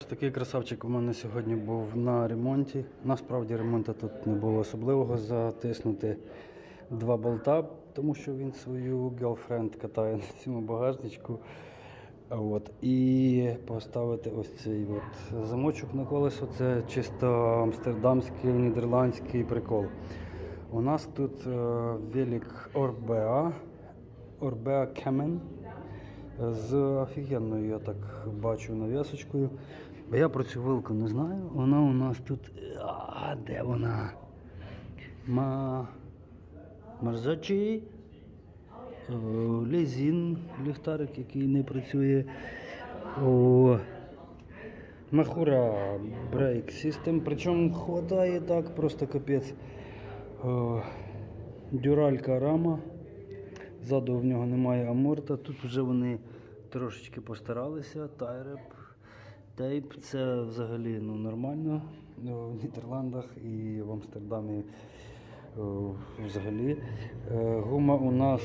Такий красавчик у мене сьогодні був на ремонті. Насправді ремонту тут не було особливого, затиснути два болта, тому що він свою girlfriend катає на цьому багажничку. І поставити ось цей замочок на колесо. Це чисто амстердамський, нідерландський прикол. У нас тут велик Orbea Cammen з офігенною, я так бачу, навісочкою. Бо я про цю вилку не знаю. Вона у нас тут... де вона? Марзачі. Лезін, ліхтарик, який не працює. Махура Brake System. Причому хватає так, просто капець. Дюралька рама. Ззаду в нього немає аморта. Тут вже вони трошечки постаралися. Тейп, це взагалі нормально в Нідерландах і в Амстердамі взагалі. Гума у нас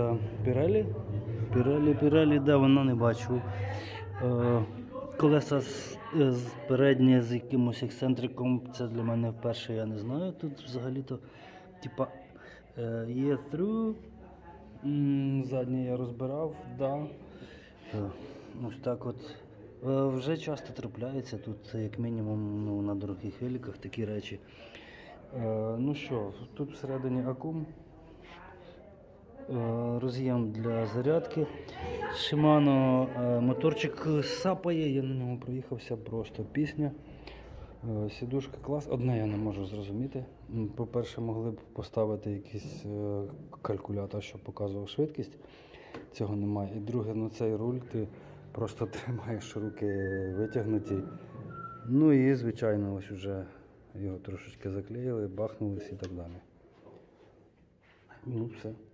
Pirelli, де вона, не бачу. Колеса передні з якимось ексцентриком, це для мене вперше, я не знаю. Тут взагалі-то типа є through. Заднє я розбирав, да. Ось так от. Вже часто трапляється тут, як мінімум, на дорогих великах такі речі. Ну що, тут всередині акум, роз'єм для зарядки. Shimano моторчик сапає, я на ньому проїхався, просто пісня. Сідушка клас. Одне я не можу зрозуміти. По-перше, могли б поставити якийсь калькулятор, щоб показував швидкість. Цього немає. І друге, на цей руль ти просто тримаєш, руки витягнуті. Ну і, звичайно, ось вже його трошечки заклеїли, бахнулись і так далі. Ну, все.